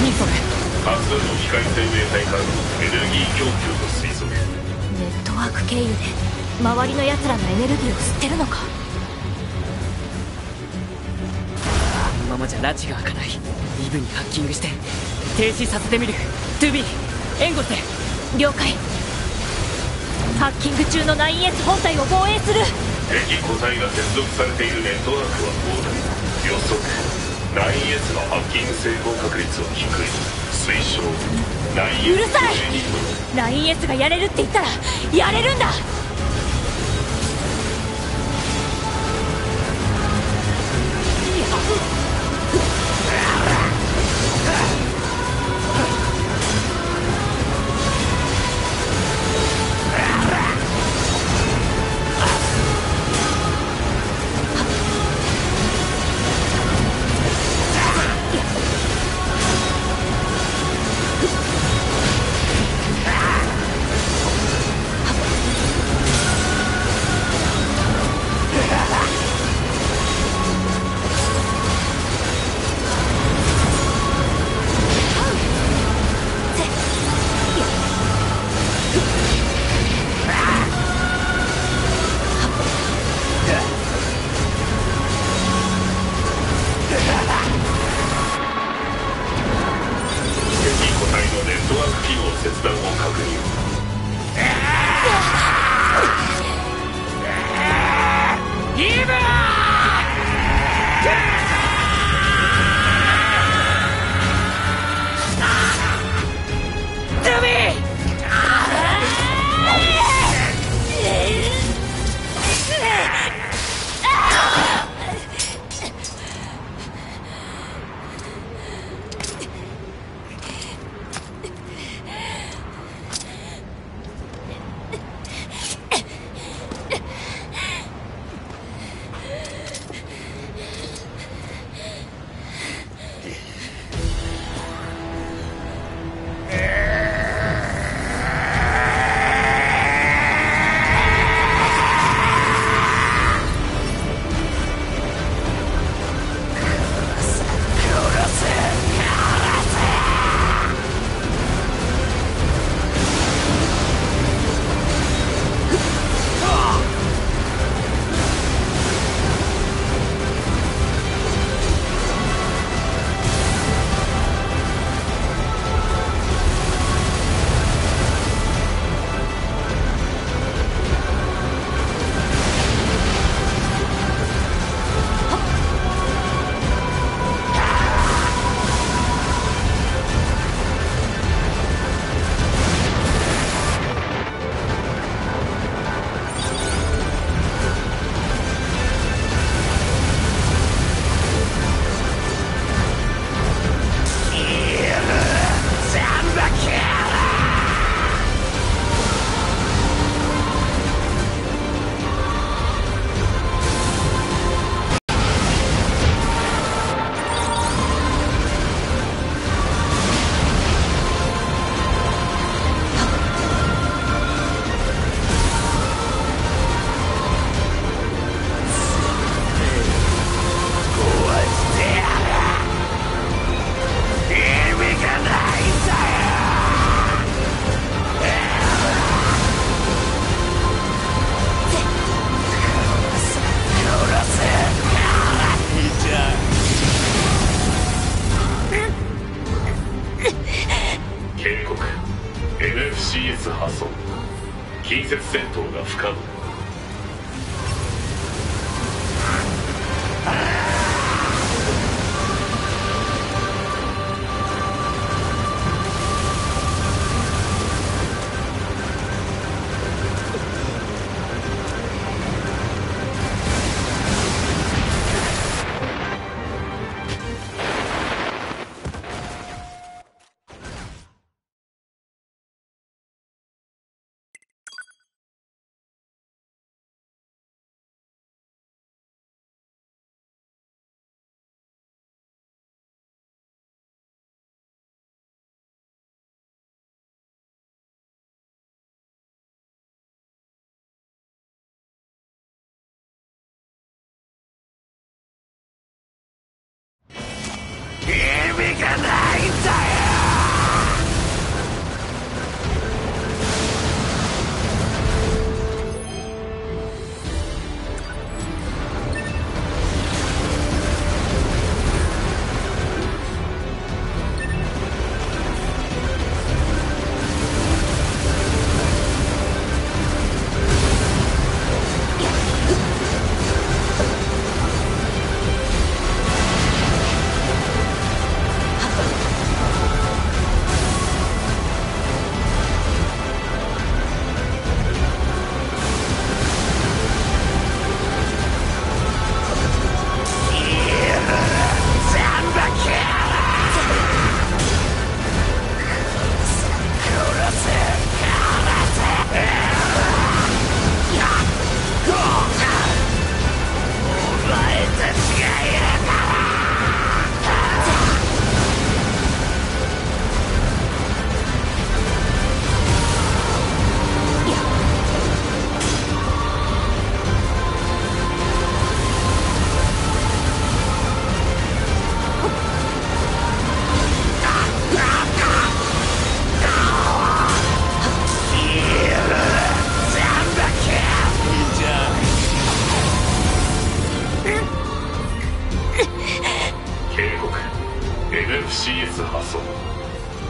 それ。 多数の機械生命体からのエネルギー供給と推測。 ネットワーク経由で周りの奴らのエネルギーを吸ってるのか。 このままじゃ拉致が開かない。イブにハッキングして停止させてみる。トゥビー援護して。 了解。ハッキング中の 9S 本体を防衛する。 敵個体が接続されているネットワークは膨大。予測 9S のハッキング成功確率は低い。推奨 9S。 うるさい。 9S がやれるって言ったらやれるんだ。 切断を確認。 イブトゥビー警告 MFCS 破損。近接戦闘が不可能。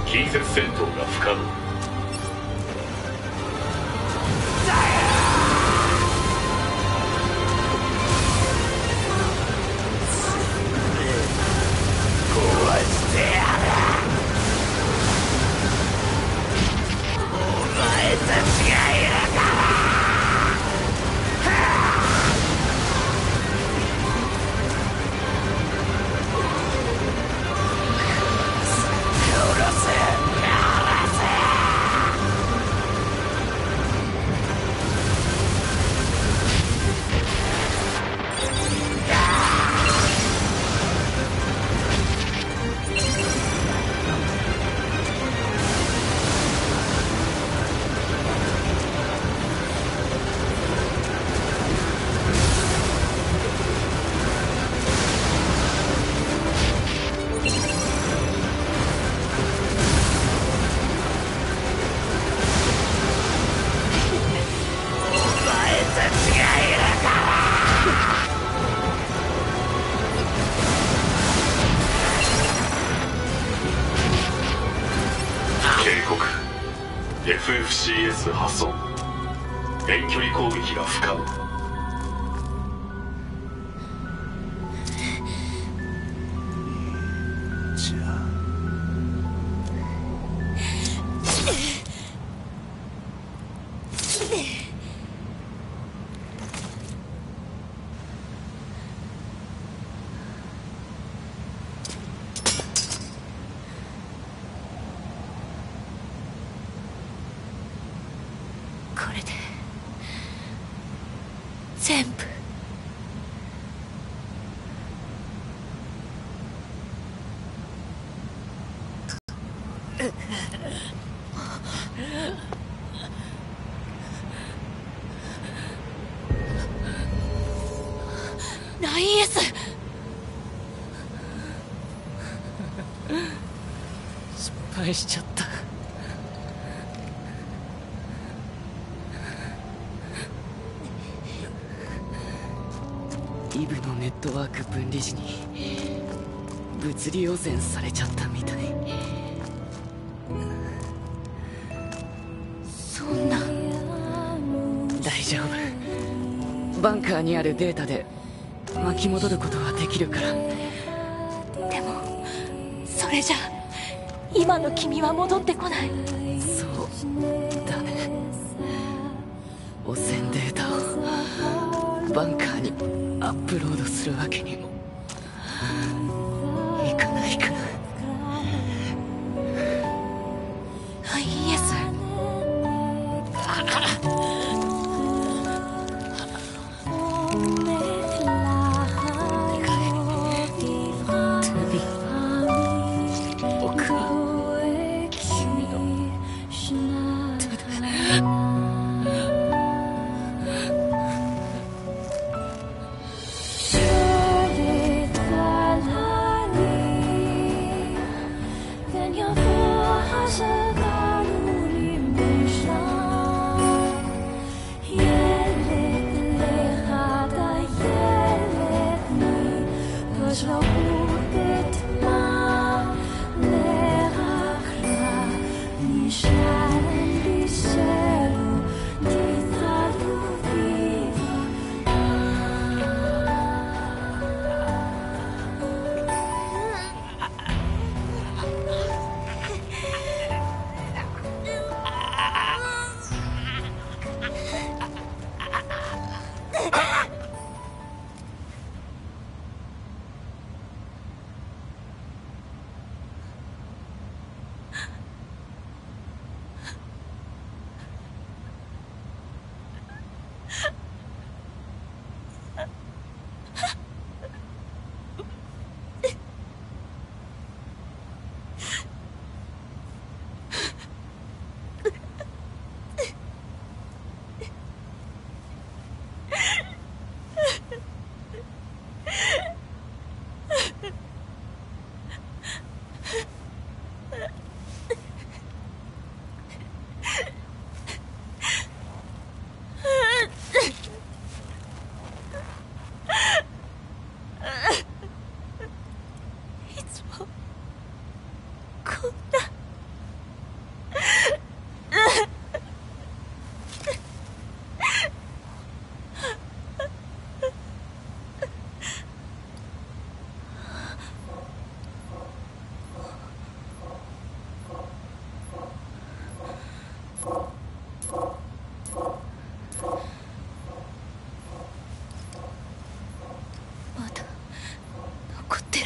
近接戦闘が不可能。FFCS 破損。遠距離攻撃が不可能。 じゃあこれで全部。9S。 失敗しちゃった。イブのネットワーク分離時に物理汚染されちゃったみたい。 そんな。 大丈夫。バンカーにあるデータで巻き戻ることはできるから。 でもそれじゃ今の君は戻ってこない。 そうだね。汚染データをバンカーにアップロードするわけにもいかないかな。 イエス。 僕は君の手で。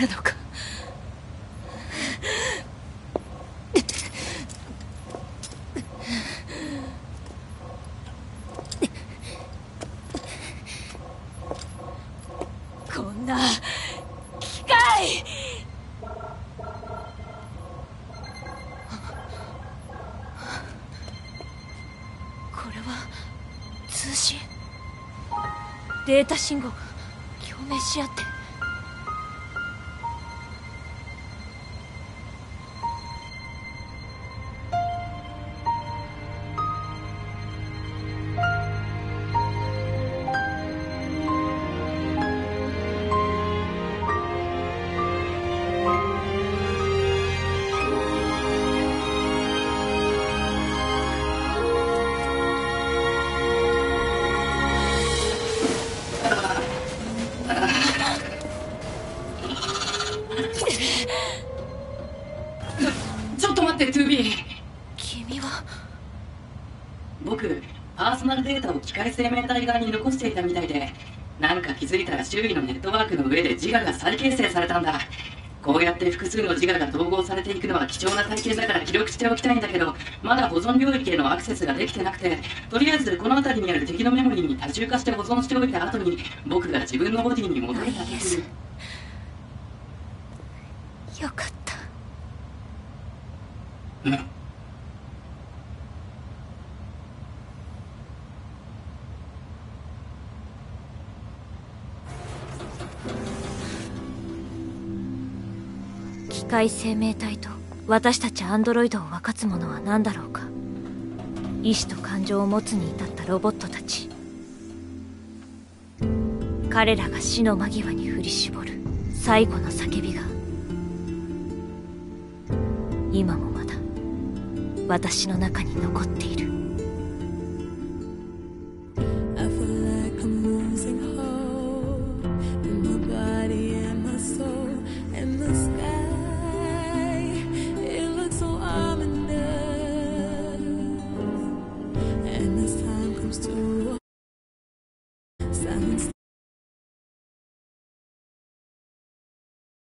るのか。こんな機械。これは通信。データ信号が共鳴し合って。 ちょっと待って、2B。 君は。 僕、パーソナルデータを機械生命体側に残していたみたいで、なんか気づいたら周囲のネットワークの上で自我が再形成されたんだ。こうやって複数の自我が統合されていくのは貴重な体験だから記録しておきたいんだけど、まだ保存領域へのアクセスができてなくて、とりあえずこの辺りにある敵のメモリーに多重化して保存しておいた後に、僕が自分のボディに戻れた時に。 よかった。 うん。 機械生命体と私たちアンドロイドを分かつものは何だろうか。意志と感情を持つに至ったロボットたち。彼らが死の間際に振り絞る最後の叫びが今もまだ私の中に残っている。